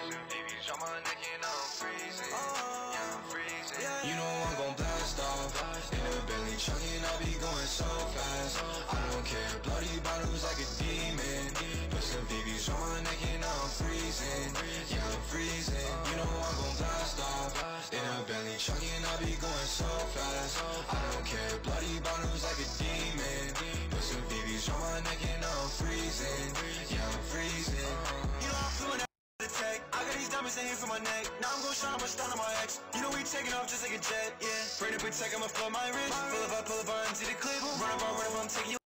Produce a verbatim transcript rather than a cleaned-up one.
Pushing V Vs on my neck and I'm freezing. Yeah, I'm freezing. You know I'm gon' blast off in the Bentley chunky, I'll be going so fast. I don't care, bloody bottles like a demon. Put some V Vs on my neck and I'm freezing. Yeah, I'm freezing. You know I'm gon' blast off in a Bentley chunky, I'll be going so fast. I don't care, bloody bottles like a demon. Put some V Vs on my neck and I'm freezing. Yeah, I'm freezing. You know I'm feeling that attack. I got these diamonds in here for my neck. Now I'm gon' shine, I'ma stun on my ex. You know we taking off just like a jet, yeah. Bring the protect, I'ma flood my wrist. Pull up, I pull up, I empty the clip. Run up, I run up, I'm taking you.